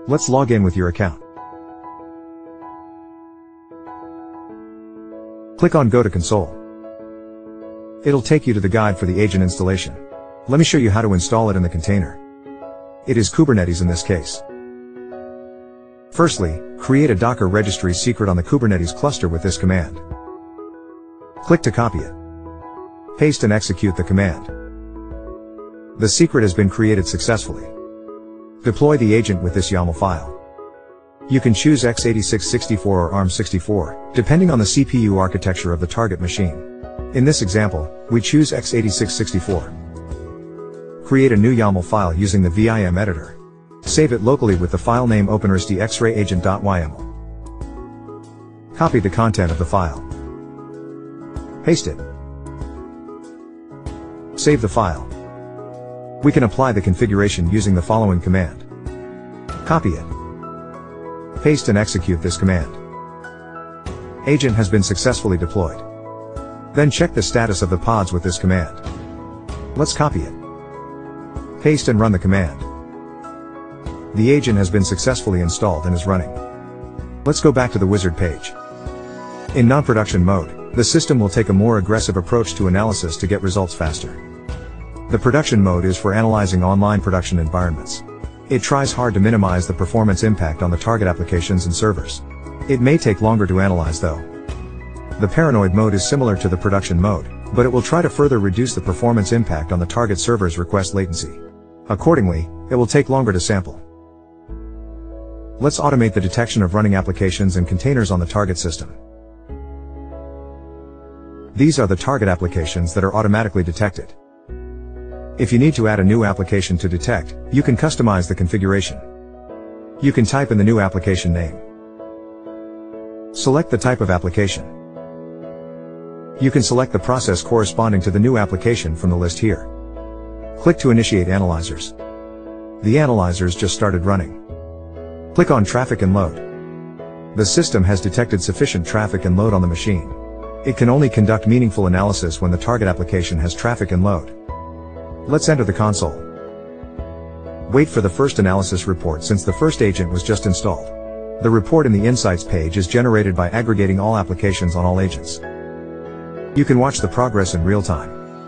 Let's log in with your account. Click on Go to Console. It'll take you to the guide for the agent installation. Let me show you how to install it in the container. It is Kubernetes in this case. Firstly, create a Docker registry secret on the Kubernetes cluster with this command. Click to copy it. Paste and execute the command. The secret has been created successfully. Deploy the agent with this YAML file. You can choose x86-64 or ARM64, depending on the CPU architecture of the target machine. In this example, we choose x86-64. Create a new YAML file using the vim editor. Save it locally with the file name OpenResty XRay Agent.yml. Copy the content of the file. Paste it. Save the file. We can apply the configuration using the following command. Copy it. Paste and execute this command. Agent has been successfully deployed. Then check the status of the pods with this command. Let's copy it. Paste and run the command. The agent has been successfully installed and is running. Let's go back to the wizard page. In non-production mode, the system will take a more aggressive approach to analysis to get results faster. The production mode is for analyzing online production environments. It tries hard to minimize the performance impact on the target applications and servers. It may take longer to analyze though. The paranoid mode is similar to the production mode, but it will try to further reduce the performance impact on the target server's request latency. Accordingly, it will take longer to sample. Let's automate the detection of running applications and containers on the target system. These are the target applications that are automatically detected. If you need to add a new application to detect, you can customize the configuration. You can type in the new application name. Select the type of application. You can select the process corresponding to the new application from the list here. Click to initiate analyzers. The analyzers just started running. Click on Traffic and Load. The system has detected sufficient traffic and load on the machine. It can only conduct meaningful analysis when the target application has traffic and load. Let's enter the console. Wait for the first analysis report since the first agent was just installed. The report in the Insights page is generated by aggregating all applications on all agents. You can watch the progress in real time.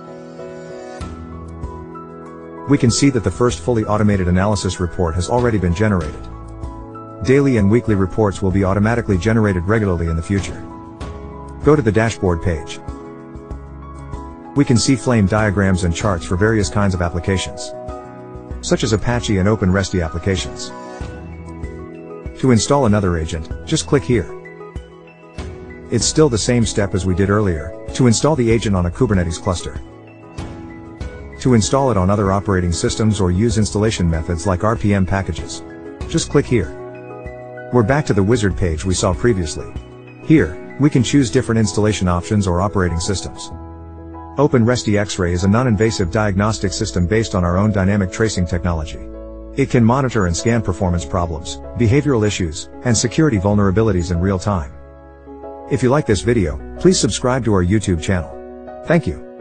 We can see that the first fully automated analysis report has already been generated. Daily and weekly reports will be automatically generated regularly in the future. Go to the dashboard page. We can see flame diagrams and charts for various kinds of applications, such as Apache and OpenResty applications. To install another agent, just click here. It's still the same step as we did earlier, to install the agent on a Kubernetes cluster. To install it on other operating systems or use installation methods like RPM packages, just click here. We're back to the wizard page we saw previously. Here, we can choose different installation options or operating systems. OpenResty XRay is a non-invasive diagnostic system based on our own dynamic tracing technology. It can monitor and scan performance problems, behavioral issues, and security vulnerabilities in real time. If you like this video, please subscribe to our YouTube channel. Thank you.